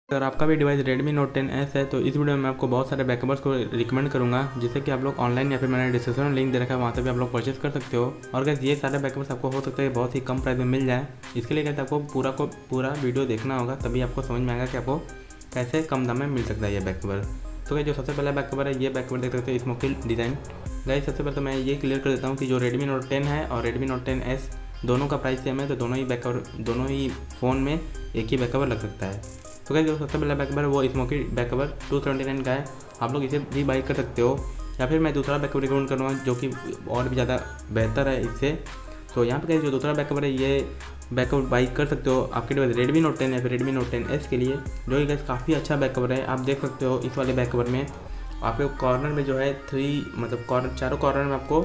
अगर आपका भी डिवाइस Redmi Note 10s है तो इस वीडियो में मैं आपको बहुत सारे बैकअप्स को रिकमेंड करूंगा जिससे कि आप लोग ऑनलाइन या फिर मैंने डिस्क्रिप्शन में लिंक दे रखा है वहाँ से भी आप लोग परचेस कर सकते हो। और गाइस ये सारे बैकअप्स आपको हो सकता है बहुत ही कम प्राइस में मिल जाए। इसके लिए गाइस आपको पूरा वीडियो देखना होगा, तभी आपको समझ में आएगा कि आपको कैसे कम दाम में मिल सकता है ये बैकअप। तो गाइस जो सबसे पहला बैकअप है, ये बैकअप देख सकते हो स्मोकी डिज़ाइन। गाइस सबसे पहले तो मैं ये क्लियर कर देता हूँ कि जो Redmi Note 10 है और Redmi Note 10s दोनों का प्राइस सेम है, तो दोनों ही फ़ोन में एक ही बैकअप लग सकता है। तो गाइस जो सबसे पहला बैकअप है वो स्मोकी बैकअप 279 का है, आप लोग इसे भी बाई कर सकते हो। या फिर मैं दूसरा बैकअप रिकमेंड करूँगा जो कि और भी ज़्यादा बेहतर है इससे। तो यहाँ पे गाइस जो दूसरा बैकअप है ये बैकअप बाई कर सकते हो आपके डिवाइस Redmi Note 10 या फिर Redmi Note 10s के लिए, जो कि गाइस काफ़ी अच्छा बैकअप है। आप देख सकते हो इस वाले बैकअप में आपके कॉर्नर में जो है चारों कॉर्नर में आपको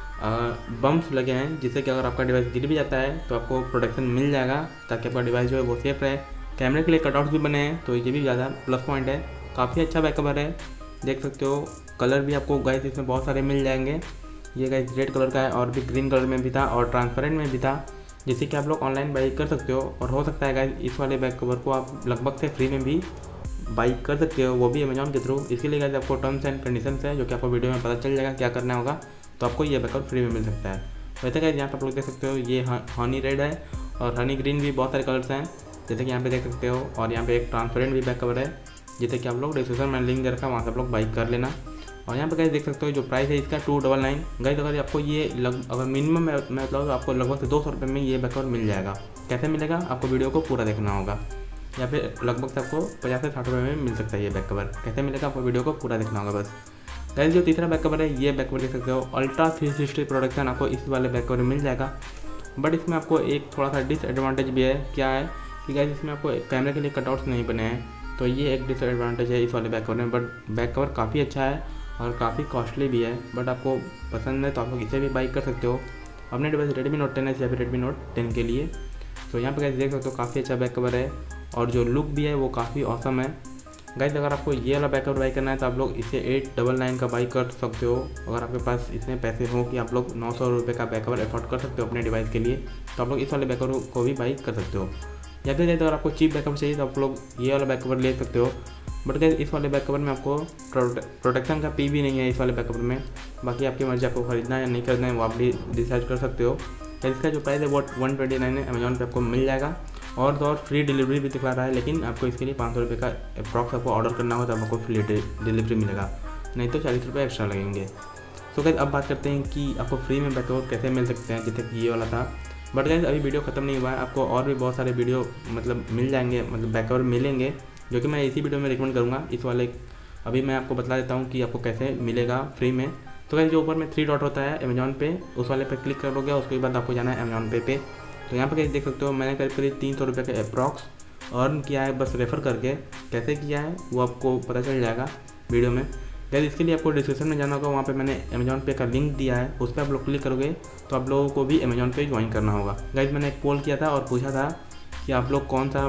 बम्प्स लगे हैं, जिससे कि अगर आपका डिवाइस गिर भी जाता है तो आपको प्रोटेक्शन मिल जाएगा ताकि आपका डिवाइस जो है वो सेफ रहे। कैमरे के लिए कटआउट्स भी बने हैं, तो ये भी ज़्यादा प्लस पॉइंट है। काफ़ी अच्छा बैकअप है, देख सकते हो। कलर भी आपको गाइस इसमें बहुत सारे मिल जाएंगे। ये गाइस रेड कलर का है और भी ग्रीन कलर में भी था और ट्रांसपेरेंट में भी था, जिससे कि आप लोग ऑनलाइन बाई कर सकते हो। और हो सकता है गाइस इस वाले बैकअप को आप लगभग से फ्री में भी बाई कर सकते हो, वो भी अमेजॉन के थ्रू। इसके लिए गाइस आपको टर्म्स एंड कंडीशंस है जो कि आपको वीडियो में पता चल जाएगा क्या करना होगा, तो आपको ये बैकअप फ्री में मिल सकता है। वैसे गाइस यहाँ पर आप लोग देख सकते हो ये हनी रेड है और हनी ग्रीन भी बहुत सारे कलर्स हैं जैसे कि यहाँ पे देख सकते हो। और यहाँ पे एक ट्रांसपेरेंट भी बैकअप है, जैसे कि आप लोग डिस्क्रिप्शन में लिंक दे रखा है वहाँ से आप लोग बाई कर लेना। और यहाँ पे गाइस देख सकते हो जो प्राइस है इसका 299। गाइस अगर आपको ये अगर मिनिमम मतलब आपको लगभग से 200 रुपये में ये बैकअप मिल जाएगा। कैसे मिलेगा, आपको वीडियो को पूरा देखना होगा, या फिर लगभग से आपको 50 से 60 रुपये में मिल सकता है ये बैकअप। कैसे मिलेगा, आपको वीडियो को पूरा देखना होगा बस। गाइस जो तीसरा बैकअप है ये बैकअप देख सकते हो अल्ट्रा 360 प्रोडक्शन आपको इस वाले बैकअप में मिल जाएगा। बट इसमें आपको एक थोड़ा सा डिसएडवांटेज भी है। क्या है कि गाइस इसमें आपको कैमरे के लिए कटआउट्स नहीं बने हैं, तो ये एक डिसएडवांटेज है इस वाले बैकअप में। बट बैकअप काफ़ी अच्छा है और काफ़ी कॉस्टली भी है, बट आपको पसंद है तो आप लोग इसे भी बाई कर सकते हो अपने डिवाइस Redmi Note 10 या फिर Redmi Note 10 के लिए। तो यहाँ पे गाइस देख सकते हो काफ़ी अच्छा बैकअप है और जो लुक भी है वो काफ़ी ऑसम है। गाइस अगर आपको ये वाला बैकअप बाई करना है तो आप लोग इसे 899 का बाई कर सकते हो। अगर आपके पास इतने पैसे हो कि आप लोग 900 रुपये का बैकअप अफोर्ड कर सकते हो अपने डिवाइस के लिए, तो आप लोग इस वाले बैकअप को भी बाई कर सकते हो। या फिर अगर आपको चीप बैकअप चाहिए तो आप लोग ये वाला बैकअप ले सकते हो। बट गाइस इस वाले बैकअप में आपको प्रोटेक्शन का पी भी नहीं है इस वाले बैकअप में। बाकी आपकी मर्जी, आपको खरीदना है या नहीं खरीदना है वो आप भी डिसाइड कर सकते हो। तो इसका जो प्राइस है वो 129 है, अमेजॉन पे आपको मिल जाएगा। और तो और फ्री डिलीवरी भी दिखा रहा है, लेकिन आपको इसके लिए 500 रुपये का अप्रॉक्स आपको ऑर्डर करना होगा तब आपको फ्री डिलीवरी मिलेगा, नहीं तो 40 रुपये एक्स्ट्रा लगेंगे। तो गाइस अब बात करते हैं कि आपको फ्री में बैकअप कैसे मिल सकते हैं, जैसे कि ये वाला था। बट गाइस अभी वीडियो ख़त्म नहीं हुआ है, आपको और भी बहुत सारे वीडियो मिल जाएंगे, बैकअप मिलेंगे, जो कि मैं इसी वीडियो में रिकमेंड करूँगा इस वाले। अभी मैं आपको बता देता हूँ कि आपको कैसे मिलेगा फ्री में। तो गाइस जो ऊपर में 3 डॉट होता है अमेजॉन पे, उस वाले पे क्लिक करोगे, उसके बाद आपको जाना है अमेजॉन पे। तो यहाँ पे देख सकते हो मैंने करीब 300 रुपये का अप्रॉक्स अर्न किया है, बस रेफ़र करके। कैसे किया है वो आपको पता चल जाएगा वीडियो में। गाइस इसके लिए आपको डिस्क्रिप्शन में जाना होगा, वहाँ पे मैंने अमेजॉन पे का लिंक दिया है, उस पर आप लोग क्लिक करोगे तो आप लोगों को भी अमेजॉन पे ज्वाइन करना होगा। गाइस मैंने एक पोल किया था और पूछा था कि आप लोग कौन सा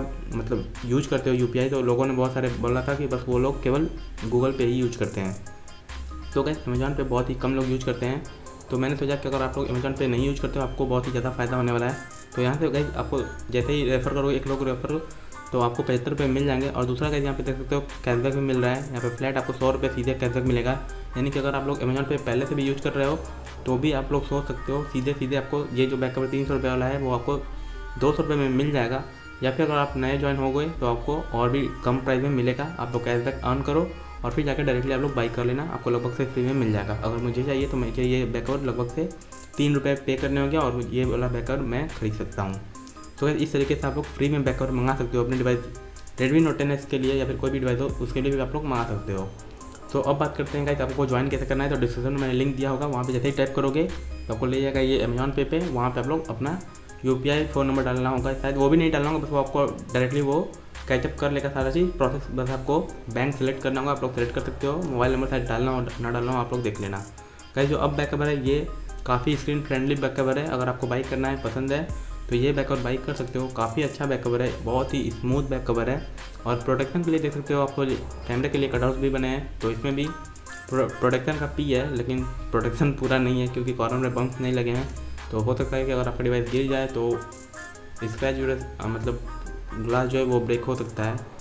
यूज करते हो UPI, तो लोगों ने बहुत सारे बोला था कि बस वो लोग केवल गूगल पे ही यूज करते हैं। तो गाइस अमेजॉन पे बहुत ही कम लोग यूज करते हैं, तो मैंने सोचा कि अगर आप लोग अमेजॉन पे नहीं यूज करते हो आपको बहुत ही ज़्यादा फ़ायदा होने वाला है। तो यहाँ से गाइस आपको जैसे ही रेफ़र करोगे, एक लोग रेफ़र तो आपको 75 रुपये मिल जाएंगे। और दूसरा गाइस यहाँ पे देख सकते हो कैशबैक भी मिल रहा है। यहाँ पे फ्लैट आपको 100 रुपये सीधे कैशबैक मिलेगा। यानी कि अगर आप लोग अमेजॉन पे पहले से भी यूज कर रहे हो तो भी आप लोग सोच सकते हो सीधे आपको ये जो बैकअप 300 रुपये वाला है वो आपको 200 रुपये में मिल जाएगा। या फिर अगर आप नए ज्वाइन हो गए तो आपको और भी कम प्राइस में मिलेगा। आप लोग कैशबैक अर्न करो और फिर जाकर डायरेक्टली आप लोग बाई कर लेना, आपको लगभग से फ्री में मिल जाएगा। अगर मुझे चाहिए तो मुझे ये बैकअप लगभग से 3 रुपये पे करने होंगे और ये वाला बैकअप मैं खरीद सकता हूँ। तो इस तरीके से आप लोग फ्री में बैकअप मंगा सकते हो अपने डिवाइस Redmi Note 10s के लिए, या फिर कोई भी डिवाइस हो उसके लिए भी आप लोग मंगा सकते हो। तो अब बात करते हैं गाइस आपको ज्वाइन कैसे करना है। तो डिस्क्रिप्शन में मैंने लिंक दिया होगा, वहाँ पे जैसे ही टाइप करोगे तो आपको ले जाएगा ये अमेजॉन पे। वहाँ पे आप लोग अपना UPI फ़ोन नंबर डालना होगा, शायद वो भी नहीं डालना होगा, बस वो आपको डायरेक्टली वो कैचअप कर लेगा सारा चीज़ प्रोसेस। बस आपको बैंक सेलेक्ट करना होगा, आप लोग सेलेक्ट कर सकते हो। मोबाइल नंबर शायद डालना हो ना डालना हो आप लोग देख लेना। गाइस जो अब बैकअप है ये काफ़ी स्क्रीन फ्रेंडली बैकअप है, अगर आपको बाई करना है पसंद है तो ये बैकअप बाई कर सकते हो। काफ़ी अच्छा बैकअप है, बहुत ही स्मूथ बैकअप है। और प्रोटेक्शन के लिए देख सकते हो आपको कैमरे के लिए कटआउट्स भी बने हैं, तो इसमें भी प्रोटेक्शन का पी है, लेकिन प्रोटेक्शन पूरा नहीं है क्योंकि कॉर्नर में बम्प्स नहीं लगे हैं। तो हो सकता है कि अगर आपका डिवाइस गिर जाए तो स्क्रैच ग्लास जो है वो ब्रेक हो सकता है।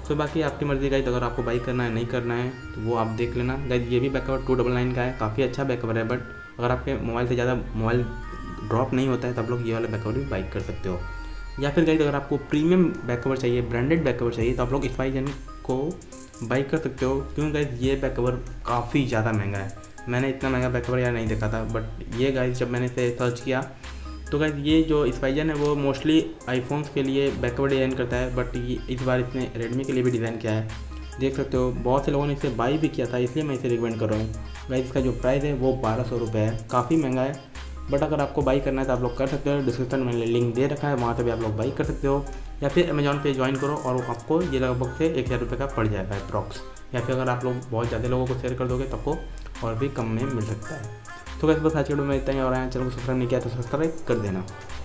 सो बाकी आपकी मर्ज़ी गाइस, अगर आपको बाई करना है नहीं करना है तो वो आप देख लेना गाइस। ये भी बैक कवर 299 का है, काफ़ी अच्छा बैक कवर है। बट अगर आपके मोबाइल से ज़्यादा मोबाइल ड्रॉप नहीं होता है तो आप लोग ये वाला बैक कवर भी बाई कर सकते हो। या फिर गाइस अगर आपको प्रीमियम बैक कवर चाहिए, ब्रांडेड बैक कवर चाहिए, तो आप लोग स्पाइजन को बाई कर सकते हो। क्यों गाइस, ये बैक कवर काफ़ी ज़्यादा महंगा है। मैंने इतना महंगा बैक कवर यार नहीं देखा था। बट ये गाइस जब मैंने इसे सर्च किया तो गाइस ये जो स्पाइजन है वो मोस्टली आईफोन्स के लिए बैक कवर डिज़ाइन करता है, बट ये इस बार इसने रेडमी के लिए भी डिज़ाइन किया है। देख सकते हो बहुत से लोगों ने इसे बाई भी किया था, इसलिए मैं इसे रिकमेंड कर रहा हूँ गाइस। इसका जो प्राइस है वो 1200 रुपये है, काफ़ी महंगा है। बट अगर आपको बाई करना है तो आप लोग कर सकते हो। डिस्क्रिप्शन में लिंक दे रखा है, वहाँ से भी आप लोग बाई कर सकते हो। या फिर अमेजॉन पे ज्वाइन करो और आपको ये लगभग से 1000 रुपये का पड़ जाएगा अप्रॉक्स। या फिर अगर आप लोग बहुत ज़्यादा लोगों को शेयर कर दोगे तो आपको और भी कम में मिल सकता है। तो गाइस बस आज के वीडियो में इतना ही, और चैनल को सब्सक्राइब नहीं किया तो सब्सक्राइब कर देना।